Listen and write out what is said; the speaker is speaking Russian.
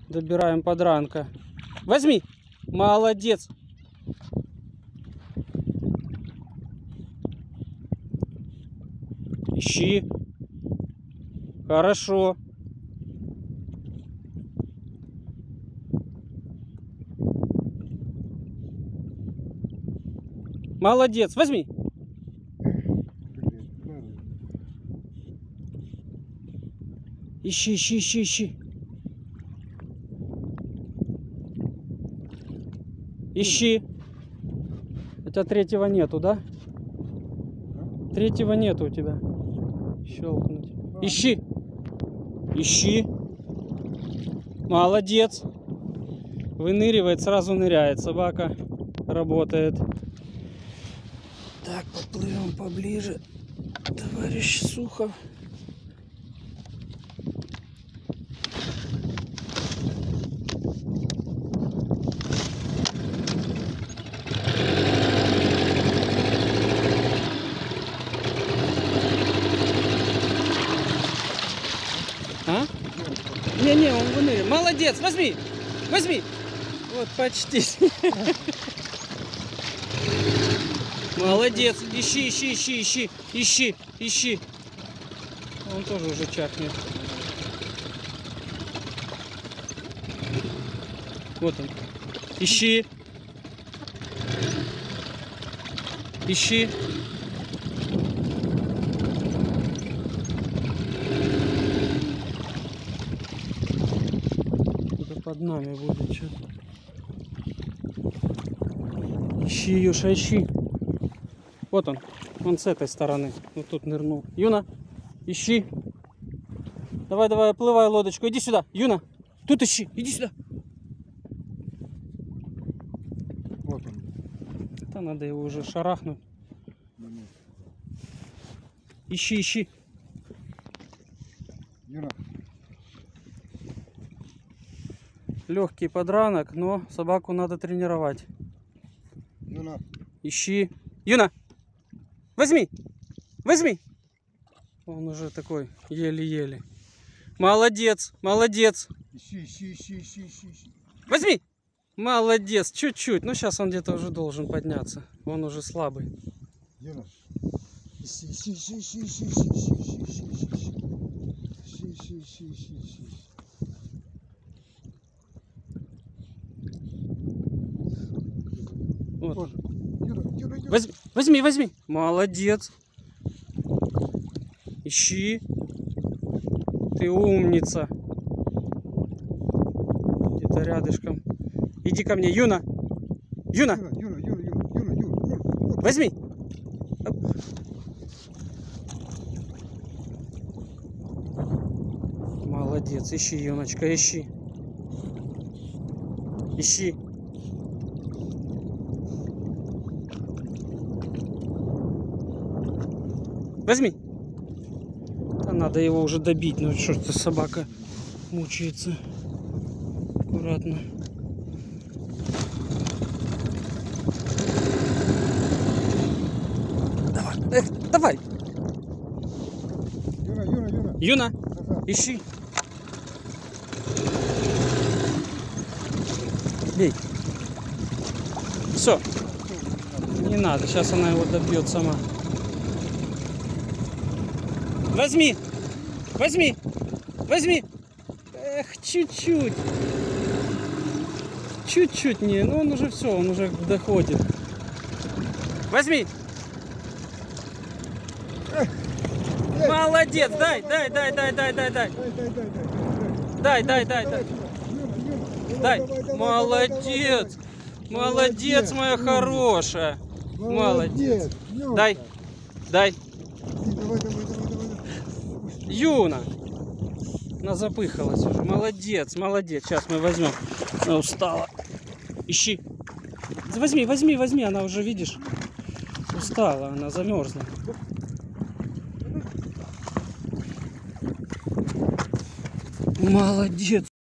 Добираем подранка. Возьми! Молодец! Ищи. Хорошо. Молодец. Возьми. Ищи, ищи, ищи, ищи. Ищи. Хотя третьего нету, да? Третьего нету у тебя. Щелкнуть. Ищи. Ищи. Молодец. Выныривает, сразу ныряет. Собака работает. Так, поплывем поближе. Товарищ Сухов. А? Не, он выныривает. Молодец, возьми, возьми. Вот почти. Молодец, ищи, ищи, ищи, ищи, ищи, ищи. Он тоже уже чахнет. Вот он. Ищи. Ищи. Это под нами будет что-то. Ищи, Юша, ищи. Вот он с этой стороны. Вот тут нырнул. Юна, ищи. Давай, давай, оплывай лодочку. Иди сюда, Юна. Тут ищи, иди сюда. Вот он. Это надо его уже шарахнуть. Ищи, ищи. Юна. Легкий подранок, но собаку надо тренировать. Юна. Ищи. Юна, возьми, возьми. Он уже такой еле-еле. Молодец, молодец. Ищи, ищи, ищи, ищи, ищи, ищи. Возьми. Молодец, чуть-чуть. Ну, сейчас он где-то уже должен подняться. Он уже слабый. Юна. Ищи, ищи, ищи, ищи, ищи, ищи, ищи, ищи, ищи, ищи, ищи. Ищи, ищи, ищи, ищи, ищи. Вот. Юра, Юра, Юра. Возьми, возьми, возьми. Молодец. Ищи. Ты умница. Где-то рядышком. Иди ко мне, Юна. Юна. Юра, Юра, Юра, Юра, Юра, Юра, Юра. Возьми. Молодец. Ищи, Юночка, ищи. Ищи. Возьми. Да надо его уже добить. Ну что ж ты, собака мучается. Аккуратно. Давай. Давай. Юра, Юра, Юра. Юна, Ага. ищи. Бей. Все. Не надо. Сейчас она его добьет сама. Возьми! Возьми! Возьми! Эх, чуть-чуть. Чуть-чуть не. Ну он уже все, он уже доходит. Возьми! Молодец! Дай, дай, дай, дай, дай, дай, дай. Дай, дай, дай, дай. Дай. Молодец! Молодец, моя хорошая! Молодец! Дай! Дай! Давай, давай, давай, давай. Юна! Она запыхалась уже. Молодец, молодец. Сейчас мы возьмем. Она устала. Ищи. Возьми, возьми, возьми. Она уже, видишь, устала. Она замерзла. Молодец.